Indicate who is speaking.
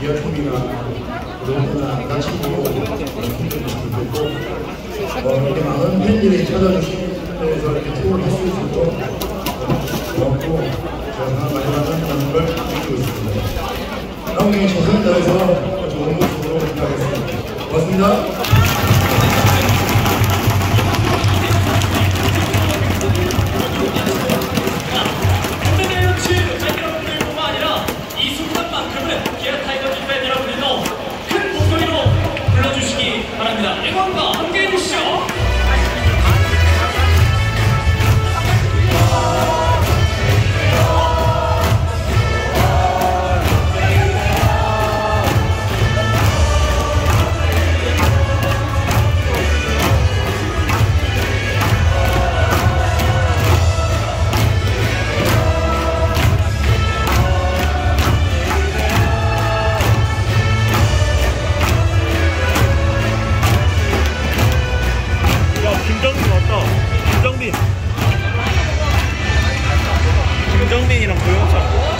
Speaker 1: 기아팀이나 너무나 같이 보고 좋겠고 이렇게 많은 팬들이 찾아주시면서 이렇게 투어를 할 수 있어서 고맙고 제가 많이 받는 걸 느끼고 있습니다. 다음 경기 최선을 다해서 좋은 모습으로 하겠습니다. 고맙습니다.
Speaker 2: 응원과 함께 해주시죠.
Speaker 3: 김정민이랑 고영찬